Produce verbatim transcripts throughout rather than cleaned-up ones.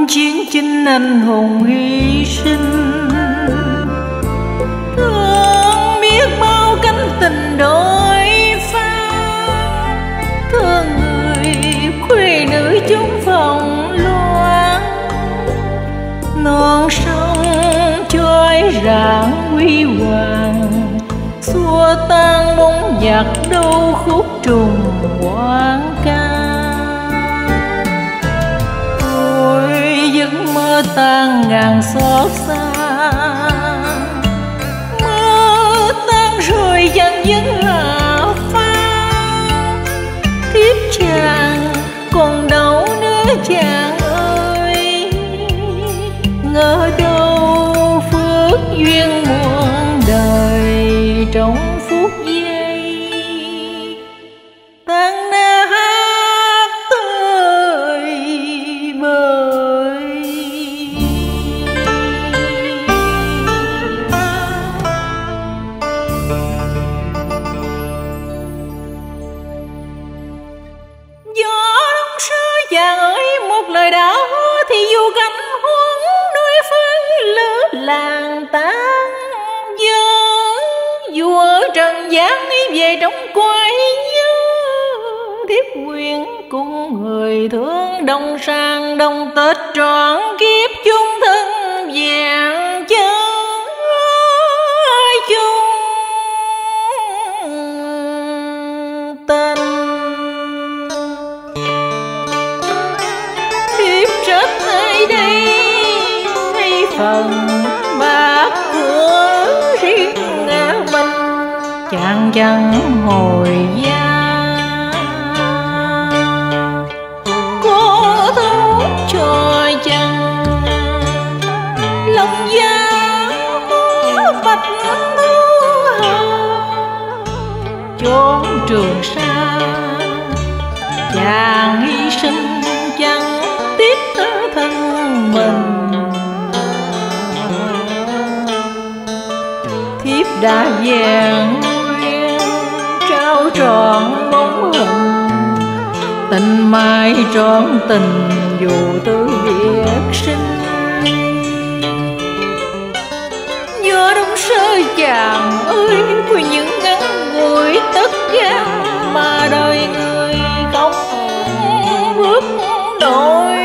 chiến chinh anh hùng hy sinh, thương biết bao cánh tình đôi pha, thương người khuê nữ chung phòng loan, non sông trôi rạng huy hoàng, xua tan bóng giặc đau khúc trùng hoang ca. Ôi giấc mơ tan ngàn xót xa, mơ tan rồi dần dần là pha, thiếp chàng còn đâu nữa chàng ơi, ngỡ đâu phước duyên muôn đời trong phút giây tan nát tơi bời. Gió đông sơ vàng ơi, một lời đã hứa thì dù cảnh huống đôi phương lỡ làng tan dơ, dù ở trần gian đi về trong quay nhớ, thiếp nguyện cùng người thương đồng sang đồng Tết trọn kiếp chung thân vẹn chân chung tình. Thiếp trách ai đây hay phần bạc của riêng mình, chàng chẳng hồi gia có thấu cho chăng lòng gia bạch thu hà chốn trường sa, chàng hy sinh chẳng tiếc thân mình. Thiếp đã vẹn nguyên trao trọn bóng hình, tình mãi trọn tình dù tư biệt sinh. Gió đông sơ chàng ơi, của những ngắn ngủi tất gian mà đời người không bước nổi.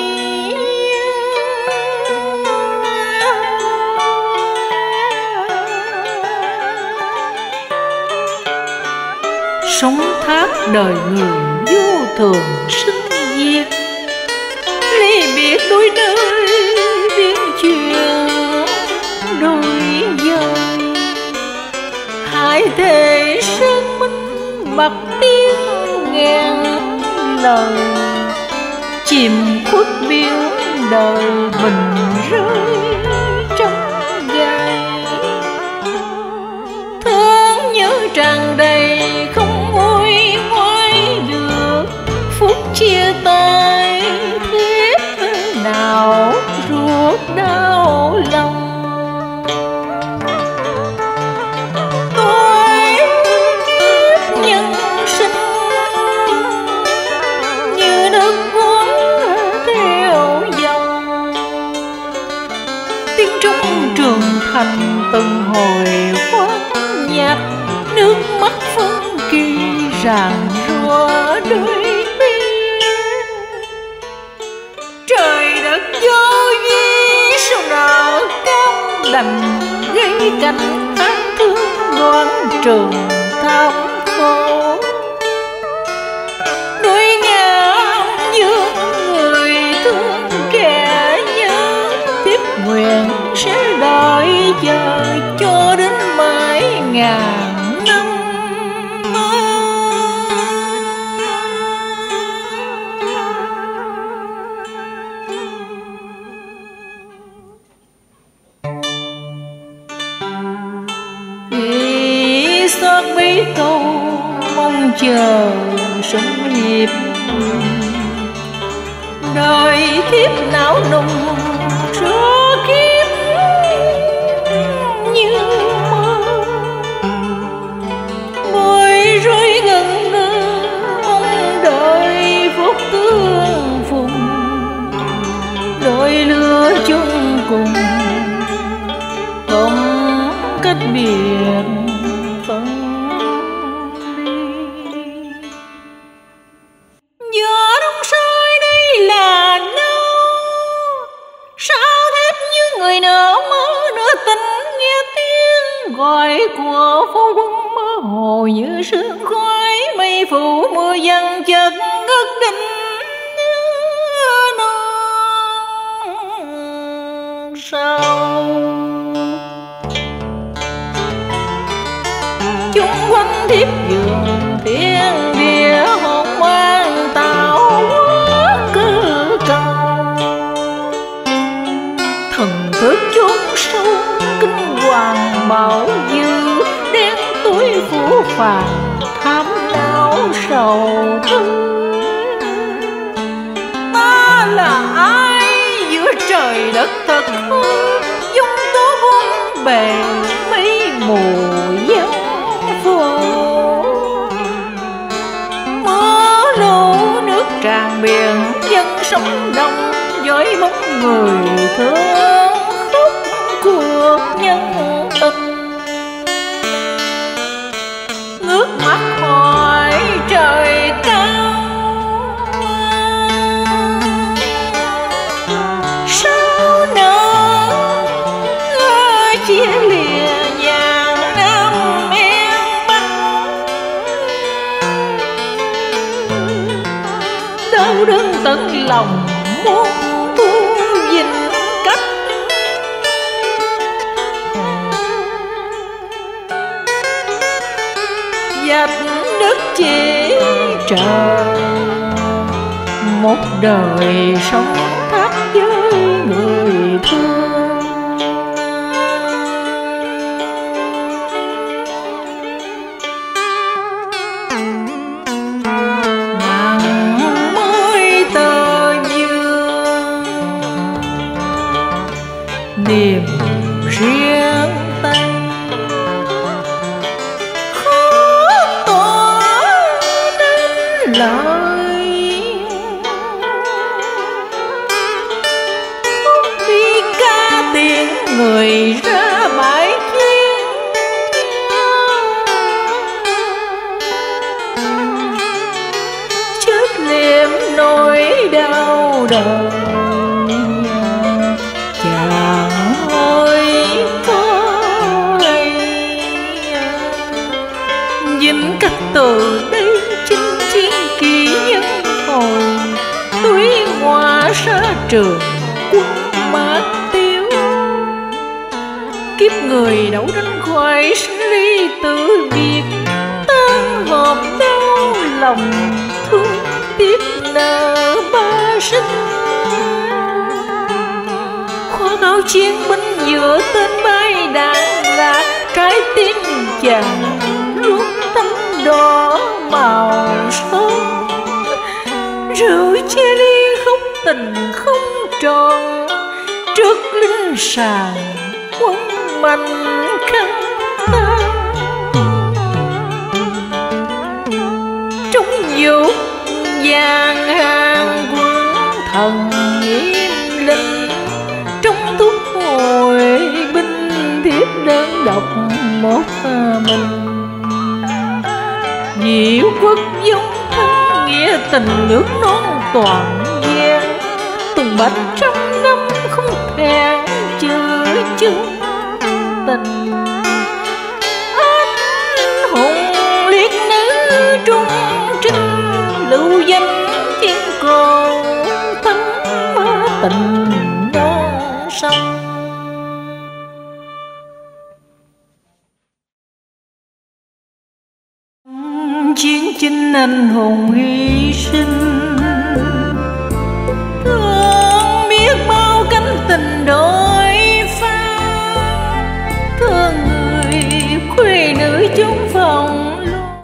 Sống thác đời người vô thường sinh diệt, ly biệt đôi nơi biến chuyện đôi dời. Hai thể sơn minh bạc tiếng ngàn lời, chìm khuất biển đời mình rơi trong gai. Thương nhớ tràn đầy không nguôi ngoai được, phút chia tay thiếp nào ruột đau lòng. Tôi kiếp nhân sinh như nước cuốn theo dòng, tiếng trong trường thành từng hồi khoan nhạc, nước mắt phân kỳ rạng rùa đôi mi. Trời đất vô vi sao nào cam đành, gây cảnh tang thương loạn trường tham khổ. Đôi ngã dương người thương kẻ nhớ, thiếp nguyện sẽ đợi chờ cho đến mãi ngàn năm. Vì xót bí câu mong chờ sống nhịp, đời thiếp não nùng số kiếp như mơ, bối rối ngẩn ngơ mong đợi phút tương phùng. không cách biệt phân ly. Gió đông soi đây là đâu, sao thép như người nở mơ nửa tình, nghe tiếng gọi của phố quân mơ hồ như sương khói mây phủ mưa dần chợt ngất đỉnh non sâu. Chung quanh thiếp giường thiên địa hồn mang tạo hóa cơ cầu, thần thức chốn sâu kinh hoàng bảo dư, đen tối phủ phàng thảm não sầu thương. Ta là ai giữa trời đất thật hư, dung tố bốn bề mây mù giăng phủ. Mưa lũ nước tràn biển dân sóng đông, với bóng người thương khúc cuộc nhân tình. Ngước mắt hỏi trời cao, sao nỡ chia lìa nhà Nam em Bắc. Đau đớn tận lòng muốn thu dình cách, dạch đất chỉ trời một đời sống thắt với người thương. Nặng mới tờ dương niềm riêng tay, lời không đi ca tiếng người ra bãi chiến. Chết liệm nỗi đau đời chàng ơi thôi, dính cách từ đây chinh chiến kỳ nhân hồi, túy hoa xa trường quân mát tiêu. Kiếp người đấu tranh khoái sinh ly tử biệt, tan họp đau lòng thương tiếc nợ ba sinh. Khoa áo chiến binh giữa tên bay đạn lạc, trái tim chàng luôn thắm đỏ màu son. Rượu chia ly khúc tình không tròn, trước linh sàng quân mạnh khăn tan. Trong dục vàng hàng quân thần nghiêm linh, trong thuốc hồi binh thiếp đơn độc một mình. Diệu quốc dung thân nghĩa tình nước non toàn gian, tùng bạch trăm năm không thẹn chữ chung tình. Anh hùng liệt nữ trung trinh, lưu danh thiên cổ thắm tình non sông. Chiến chinh anh hùng hy sinh, thương biết bao cánh tình đôi pha. Thương người khuê nữ chung phòng,